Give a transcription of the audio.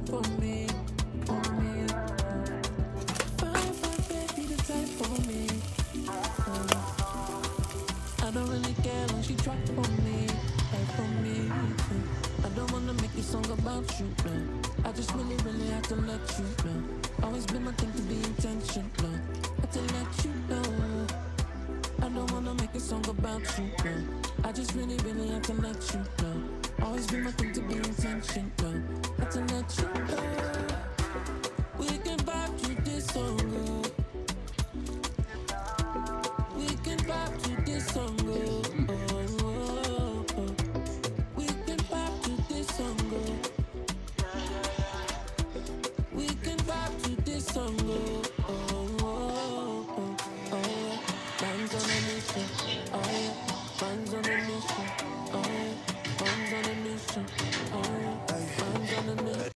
for me, for me. Fine, baby, the type for me. I don't really care when she try for me, like for me. I don't wanna make a song about you, no. I just really, really have to let you know. Always been my thing to be intentional. Have to let you know. I don't wanna make a song about you, no. I just really, really have to let you know. Always been my thing to be intentional. Have to let